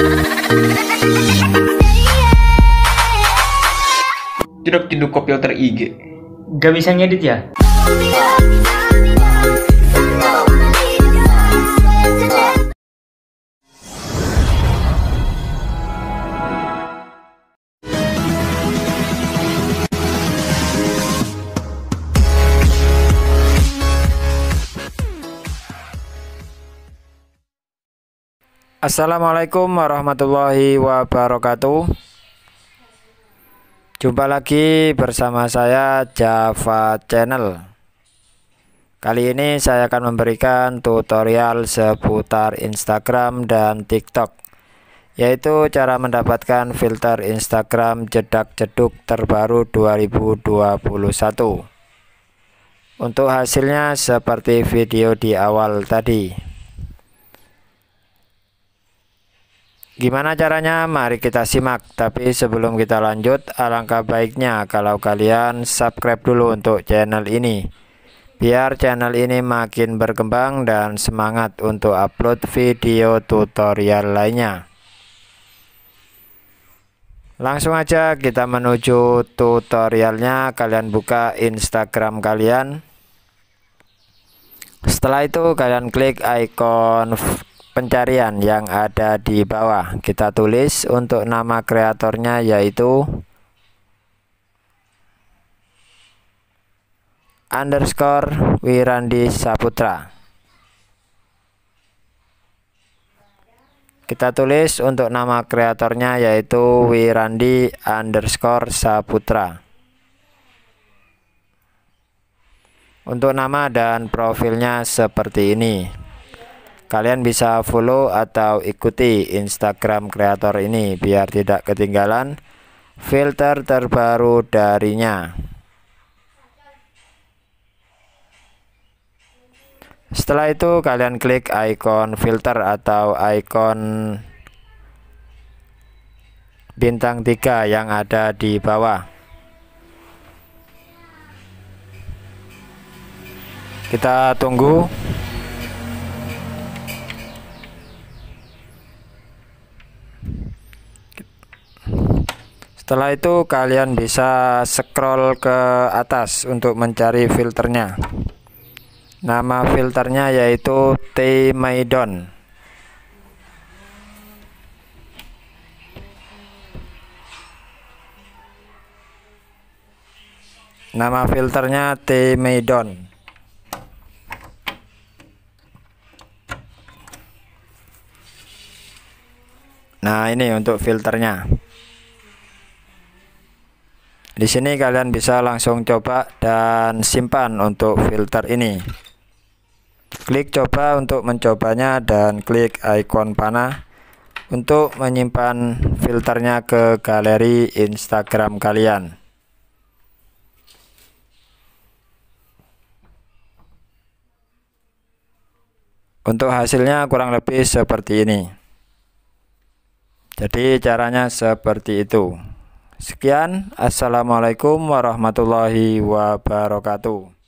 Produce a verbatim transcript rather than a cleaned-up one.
Tidak tidak kok filter I G. Gak bisa ngedit ya? Assalamualaikum warahmatullahi wabarakatuh. Jumpa lagi bersama saya Java Channel. Kali ini saya akan memberikan tutorial seputar Instagram dan TikTok, yaitu cara mendapatkan filter Instagram jedak jeduk terbaru dua ribu dua puluh satu. Untuk hasilnya seperti video di awal tadi. Gimana caranya? Mari kita simak. Tapi sebelum kita lanjut, alangkah baiknya kalau kalian subscribe dulu untuk channel ini, biar channel ini makin berkembang dan semangat untuk upload video tutorial lainnya. Langsung aja kita menuju tutorialnya. Kalian buka Instagram kalian. Setelah itu kalian klik icon pencarian yang ada di bawah. Kita tulis untuk nama kreatornya yaitu underscore Wirandi Saputra. Kita tulis untuk nama kreatornya yaitu Wirandi underscore Saputra. Untuk nama dan profilnya seperti ini. Kalian bisa follow atau ikuti Instagram kreator ini biar tidak ketinggalan filter terbaru darinya. Setelah itu kalian klik icon filter atau icon bintang tiga yang ada di bawah. Kita tunggu. Setelah itu kalian bisa scroll ke atas untuk mencari filternya. Nama filternya yaitu T Maidon. Nama filternya T Maidon. Nah, ini untuk filternya. Di sini kalian bisa langsung coba dan simpan untuk filter ini. Klik coba untuk mencobanya dan klik icon panah untuk menyimpan filternya ke galeri Instagram kalian. Untuk hasilnya kurang lebih seperti ini. Jadi caranya seperti itu. Sekian, assalamualaikum warahmatullahi wabarakatuh.